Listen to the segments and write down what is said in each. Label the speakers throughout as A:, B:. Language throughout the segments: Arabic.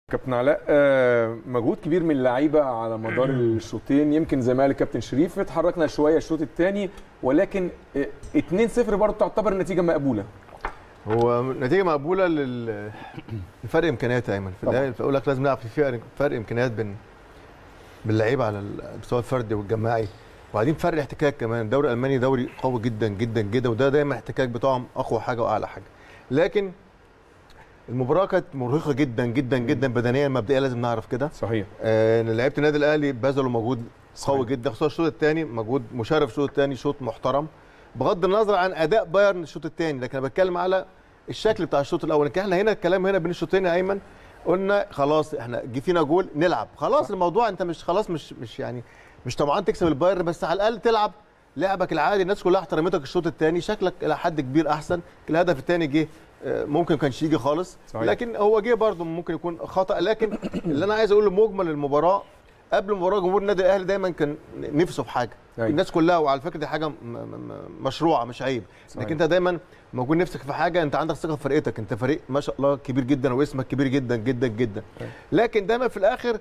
A: كابتن علاء، مجهود كبير من اللعيبه على مدار الشوطين. يمكن زي ما قال الكابتن شريف اتحركنا شويه الشوط الثاني، ولكن 2-0 برضه تعتبر النتيجه مقبوله.
B: هو نتيجه مقبوله لفرق امكانيات يا ايمن. في النهايه بقول لك لازم نلعب في فرق امكانيات بين اللعيبه على المستوى الفردي والجماعي، وبعدين فرق احتكاك كمان. الدوري الالماني دوري قوي جدا جدا جدا، وده دايما الاحتكاك بتاعهم اقوى حاجه واعلى حاجه. لكن المباراه كانت مرهقه جدا جدا جدا بدنيا مبدئيا، لازم نعرف كده.
A: صحيح.
B: لعيبه النادي الاهلي بذلوا مجهود قوي جدا، خصوصا الشوط الثاني مجهود مشرف. الشوط الثاني شوط محترم بغض النظر عن اداء بايرن الشوط الثاني، لكن انا بتكلم على الشكل بتاع الشوط الاول. احنا هنا الكلام هنا بين الشوطين يا ايمن، قلنا خلاص احنا جه فينا جول نلعب خلاص. صح. الموضوع انت مش خلاص مش طبعا تكسب البايرن، بس على الاقل تلعب لعبك العادي. الناس كلها احترمتك الشوط الثاني، شكلك الى حد كبير احسن. الهدف الثاني جه ممكن كانش يجي خالص. صحيح. لكن هو جه برضه ممكن يكون خطا. لكن اللي انا عايز اقوله مجمل المباراه، قبل المباراه جمهور النادي الاهلي دايما كان نفسه في حاجه. أيوة. الناس كلها، وعلى فكره دي حاجه مشروعه مش عيب. لكن انت دايما موجود نفسك في حاجه، انت عندك ثقه في فرقتك، انت فريق ما شاء الله كبير جدا واسمك كبير جدا جدا جدا. أيوة. لكن دايما في الاخر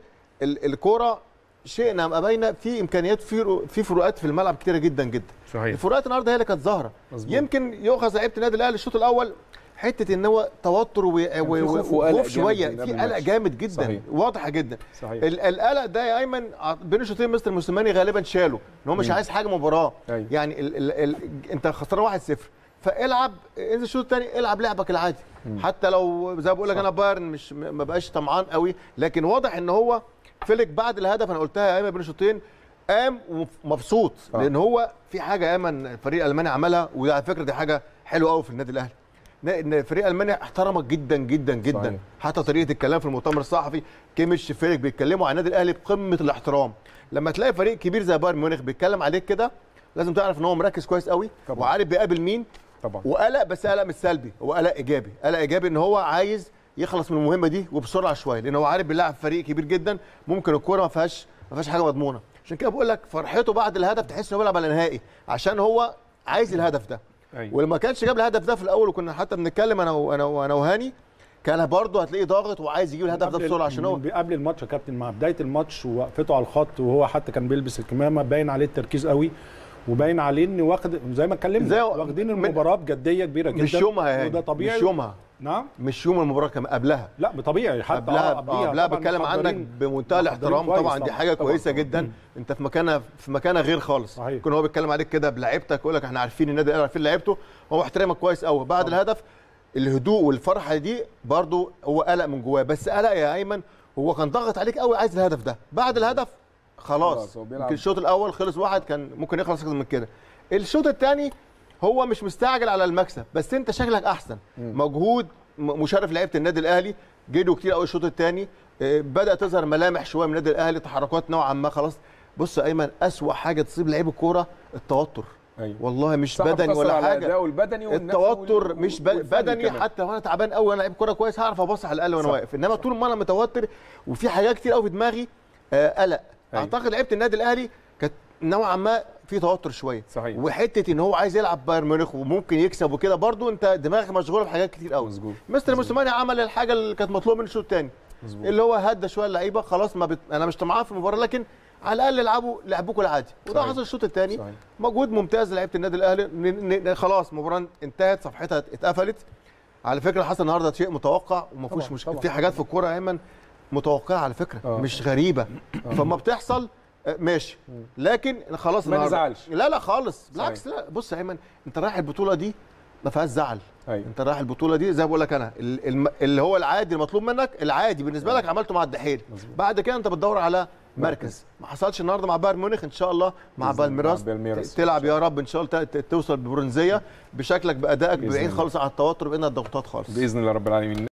B: الكوره شئنا ام ابينا في امكانيات، في فروقات في الملعب كتيره جدا جدا. صحيح. الفروقات النهارده هي اللي كانت ظاهره. يمكن يؤخذ لعيبه النادي الاهلي الشوط الاول حته ان هو توتر وخوف شويه، في قلق جامد جدا. صحيح. واضحه جدا. صحيح. القلق ده يا ايمن بين الشوطين مستر موسيماني غالبا شاله ان هو مش عايز حاجه مباراه. أيوة. يعني انت خسران 1-0، فالعب انزل الشوط الثاني العب لعبك العادي. حتى لو زي ما بقول لك انا بايرن مش ما بقاش طمعان قوي، لكن واضح ان هو فلك بعد الهدف. انا قلتها يا ايمن بين الشوطين قام ومبسوط. لان هو في حاجه يا ايمن الفريق الالماني عملها، وعلى فكره دي حاجه حلوه قوي في النادي الاهلي، ان الفريق الالماني احترمك جدا جدا جدا. صحيح. حتى طريقه الكلام في المؤتمر الصحفي كيميش فيلك بيتكلموا عن النادي الاهلي بقمه الاحترام. لما تلاقي فريق كبير زي بايرن ميونخ بيتكلم عليك كده، لازم تعرف ان هو مركز كويس قوي. طبعا. وعارف بيقابل مين. طبعا. وقلق، بس قلق مش سلبي، هو قلق ايجابي. قلق ايجابي ان هو عايز يخلص من المهمه دي وبسرعه شويه، لان هو عارف بيلعب فريق كبير جدا، ممكن الكوره ما فيهاش حاجه مضمونه. عشان كده بقول لك فرحته بعد الهدف تحس انه بيلعب على نهائي، عشان هو عايز الهدف ده. أيوة. ولما كانش جاب الهدف ده في الاول، وكنا حتى بنتكلم انا وهاني، كان برضه هتلاقيه ضاغط وعايز يجيب الهدف ده بسرعه، عشان هو
C: قبل الماتش يا كابتن مع بدايه الماتش ووقفته على الخط، وهو حتى كان بيلبس الكمامه، باين عليه التركيز قوي، وباين عليه ان واخد زي ما اتكلمنا واخدين المباراه بجديه كبيره جدا.
B: مش يومها يا
C: وده طبيعي.
B: مش يومها.
C: نعم.
B: مش يوم المباراه، كمان قبلها.
C: لا بطبيعي حتى
B: قبلها بتكلم عنك بمنتهى الاحترام. طبعا دي حاجه كويسه جدا. انت في مكانها غير خالص. يكون هو بيتكلم عليك كده بلعيبتك، يقول لك احنا عارفين النادي الاهلي، عارفين لعيبته، هو محترمك كويس قوي. بعد الهدف الهدوء والفرحه دي برضو هو قلق من جواه، بس قلق يا ايمن هو كان ضاغط عليك قوي، عايز الهدف ده. بعد الهدف خلاص يمكن الشوط الاول خلص 1، كان ممكن يخلص اكتر من كده. الشوط الثاني هو مش مستعجل على المكسب، بس انت شكلك احسن. مجهود مشرف لعيبه النادي الاهلي، جريوا كتير قوي الشوط الثاني، بدا تظهر ملامح شويه من النادي الاهلي، تحركات نوعا ما. خلاص بص يا ايمن، اسوأ حاجه تصيب لعيب الكوره التوتر. أيوة. والله مش بدني ولا حاجه، التوتر مش بدني. حتى لو انا تعبان قوي وانا لعيب كوره كويس هعرف ابص على الاقل وانا واقف، انما طول ما انا متوتر وفي حاجات كتير قوي في دماغي قلق. أيوة. اعتقد لعيبه النادي الاهلي كانت نوعا ما في توتر شويه. صحيح. وحته ان هو عايز يلعب بايرن ميونخ وممكن يكسب وكده، برضو انت دماغك مشغوله بحاجات كتير قوي. مستر موسيماني عمل الحاجه اللي كانت مطلوبه من الشوط الثاني، اللي هو هدى شويه اللعيبه. خلاص انا مش طمعان في المباراه، لكن على الاقل لعبوكوا العادي. وده حصل الشوط الثاني. مجهود ممتاز لعيبه النادي الاهلي. خلاص المباراه انتهت، صفحتها اتقفلت. على فكره حصل النهارده شيء متوقع وما فيهوش مشكله. في حاجات في الكوره يا ايمن متوقعه على فكره. مش غريبه. فما بتحصل ماشي، لكن خلاص
A: ما نزعلش.
B: لا خالص، بالعكس. لا بص يا ايمن، انت رايح البطوله دي ما فيهاش زعل. أيوة. انت رايح البطوله دي زي ما بقول لك انا، اللي هو العادي المطلوب منك، العادي بالنسبه لك عملته مع الدحيل. بعد كده انت بتدور على مركز. ما حصلش النهارده مع بايرن ميونخ، ان شاء الله مع بالميراس تلعب يا رب ان شاء الله توصل ببرونزيه بشكلك بادائك، بعيد خالص عن التوتر، بعيد عن الضغوطات خالص
A: باذن الله رب العالمين.